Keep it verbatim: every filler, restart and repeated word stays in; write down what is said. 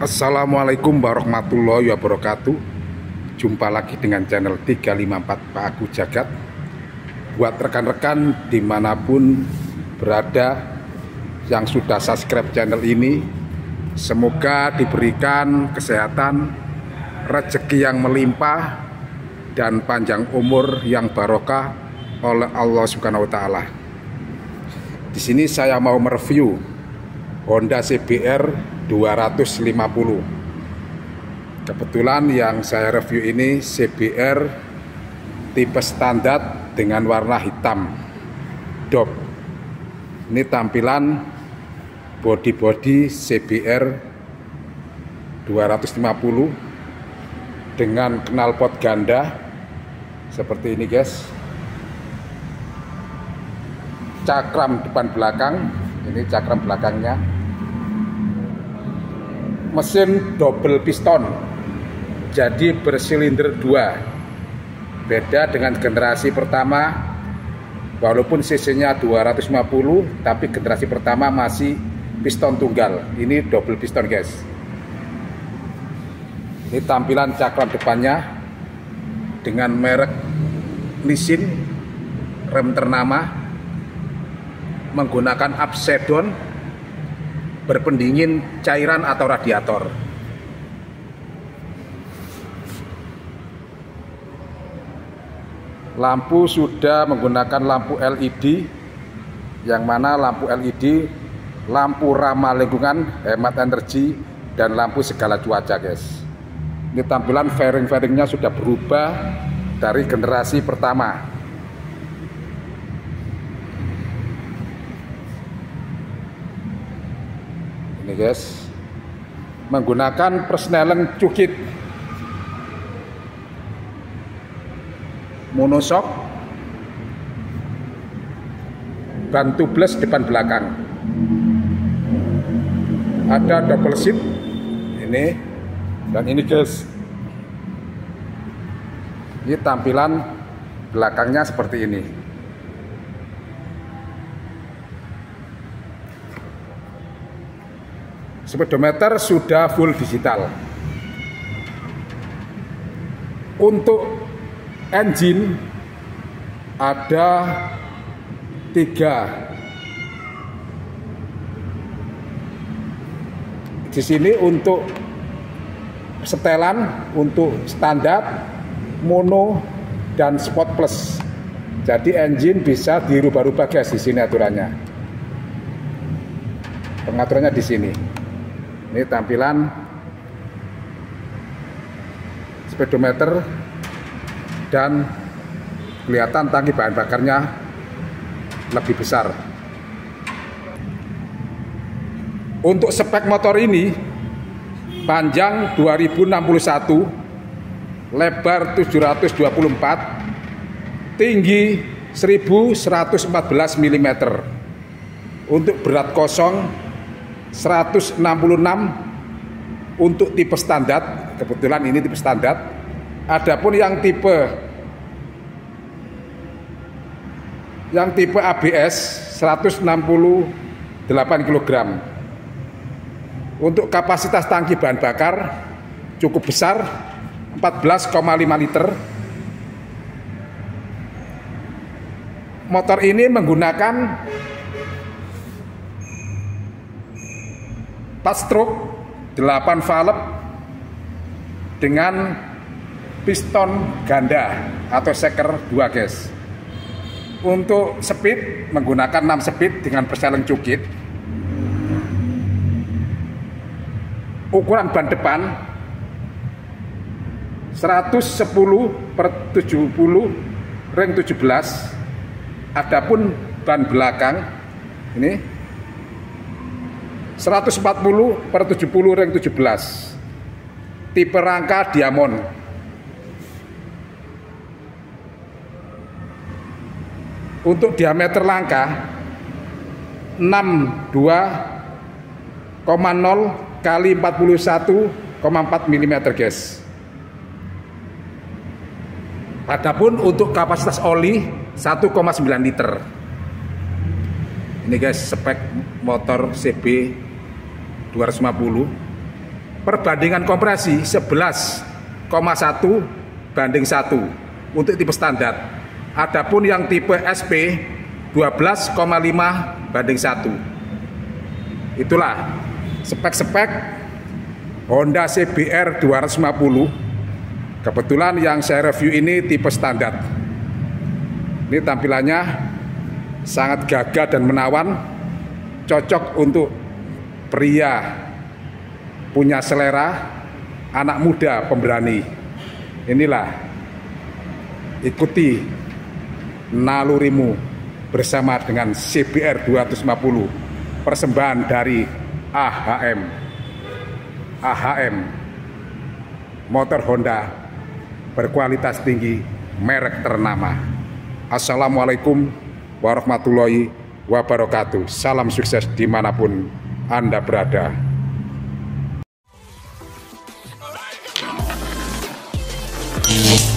Assalamualaikum warahmatullahi wabarakatuh. Jumpa lagi dengan channel tiga lima empat Pak Agu Jagat. Buat rekan-rekan dimanapun berada yang sudah subscribe channel ini, semoga diberikan kesehatan, rezeki yang melimpah, dan panjang umur yang barokah oleh Allah Subhanahu wa Ta'ala. Di sini saya mau mereview Honda C B R dua ratus lima puluh. Kebetulan yang saya review ini C B R tipe standar dengan warna hitam dop. Ini tampilan body-body C B R dua ratus lima puluh dengan knalpot ganda seperti ini, guys. Cakram depan belakang, ini cakram belakangnya. Mesin double piston, jadi bersilinder dua. Beda dengan generasi pertama, walaupun cc-nya dua ratus lima puluh, tapi generasi pertama masih piston tunggal. Ini double piston, guys. Ini tampilan cakram depannya dengan merek Nissin, rem ternama, menggunakan upside down, berpendingin cairan atau radiator. Lampu sudah menggunakan lampu L E D, yang mana lampu L E D lampu ramah lingkungan, hemat energi, dan lampu segala cuaca, guys. Ini tampilan fairing-fairingnya sudah berubah dari generasi pertama. Ini, guys, menggunakan persneling cukit, monoshock, ban tubeless depan belakang, ada double seat ini dan ini, guys. Ini tampilan belakangnya seperti ini. Speedometer sudah full digital. Untuk engine ada tiga. Di sini untuk setelan, untuk standar, mono, dan sport plus. Jadi engine bisa dirubah-rubah, guys. Di sini aturannya. Pengaturannya di sini. Ini tampilan speedometer dan kelihatan tangki bahan bakarnya lebih besar. Untuk spek motor ini, panjang dua ribu enam puluh satu, lebar tujuh ratus dua puluh empat, tinggi seribu seratus empat belas milimeter. Untuk berat kosong seratus enam puluh enam untuk tipe standar. Kebetulan ini tipe standar. Adapun yang tipe yang tipe A B S seratus enam puluh delapan kilogram. Untuk kapasitas tangki bahan bakar cukup besar, empat belas koma lima liter. Motor ini menggunakan empat stroke delapan valve dengan piston ganda atau shaker dua, guys. Untuk speed menggunakan enam speed dengan persneling cukit. Ukuran ban depan seratus sepuluh per tujuh puluh ring tujuh belas. Adapun ban belakang ini seratus empat puluh per tujuh puluh ring tujuh belas. Tipe rangka diamond. Untuk diameter rangka enam puluh dua koma nol kali empat puluh satu koma empat milimeter, guys. Adapun untuk kapasitas oli satu koma sembilan liter. Ini, guys, spek motor C B dua ratus lima puluh. perbandingan kompresi sebelas koma satu banding satu untuk tipe standar. Adapun yang tipe S P dua belas koma lima banding satu. Itulah spek-spek Honda C B R dua ratus lima puluh. Kebetulan yang saya review ini tipe standar. Ini tampilannya sangat gagah dan menawan, cocok untuk pria punya selera, anak muda pemberani. Inilah, ikuti nalurimu bersama dengan C B R dua ratus lima puluh, persembahan dari A H M. A H M, motor Honda berkualitas tinggi, merek ternama. Assalamualaikum warahmatullahi wabarakatuh. Salam sukses dimanapun Anda berada.